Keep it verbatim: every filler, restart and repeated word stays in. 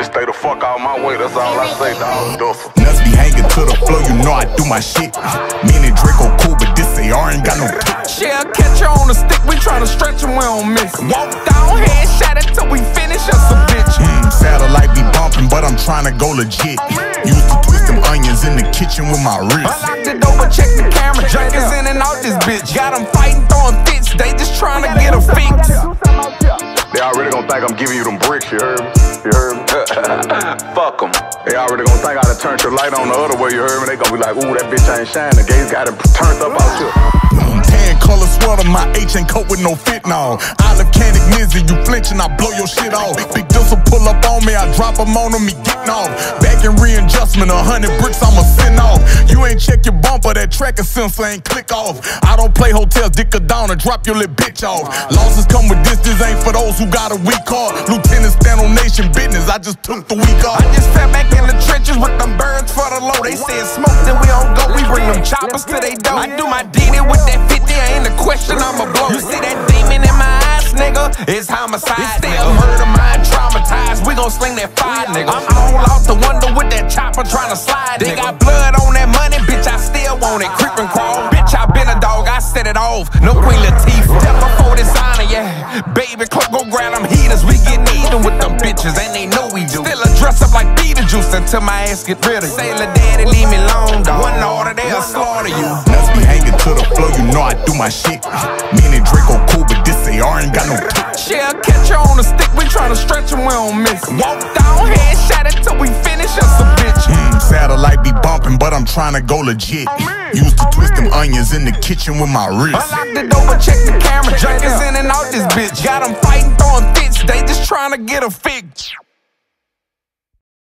Just stay the fuck out my way, that's all I say, dog. Dusa. Nuts be hanging to the floor, you know I do my shit. Me and Draco cool, but this A R ain't got no Yeah, catch her on the stick, we tryna stretch him, we don't miss. Walk down, head shot it till we finish us a bitch. Mm, satellite be bumping, but I'm tryna go legit. Used to twist them onions in the kitchen with my wrist. I locked it over, check the camera, drinkers in and out this bitch. Got them fighting, throwing fits, they just tryna get a fix. They already gon' think I'm giving you them bricks, you heard me? You heard me? Fuck them. They already gon' think I done turned your light on the other way, you heard me? They gon' be like, ooh, that bitch ain't shining. Gaze got it turned up out here. Tan color sweater, my H ain't coat with no fit now. Olive candy Mizzy, you flinch and I blow your shit off. Big Dusa pull up on me, I drop him on him, he getting off. Back in readjustment, a hundred bricks I'ma send off. You ain't check your bumper, that tracker sensor ain't click off. I don't play hotels, dick her down and drop your little bitch off. Losses come with this, this ain't for those who got a weak heart. Lieutenant stand on nation business, I just took the week off. I just fell back in the trenches with them birds for the low. They said smoke, then we don't go, we bring them choppers to they door. I do my D D with that fifty, ain't a question, I'ma blow. You see that demon in my eyes, nigga? It's homicide, it's still murder, mind traumatized. We gon' sling that fire, nigga. I'm all off the window with that chopper tryna slide, nigga. They got blood on that money, bitch, I still want it. Creep and crawl, bitch, I been a dog, I set it off. No Queen Latifah, step before dishonor, yeah. Baby, club, go grab them heaters. We get even with them bitches, and they know we do. Still a dress up like Beetlejuice until my ass get rid of you. Sailor daddy, leave me alone, dog. One order, they'll slaughter you. Nuts be hanging to the floor, you know I do my shit. Me and Draco cool, but this A R ain't got no Yeah, catch her on the stick, we tryna stretch him, we don't miss. Walk down, head shot it till we finish us a bitch. Mm, satellite be bumping, but I'm tryna go legit. Used to twist them onions in the kitchen with my wrist. I locked it over, check the camera, drinkers in and out this bitch. Got them fighting, throwing fits, they just tryna get a fix.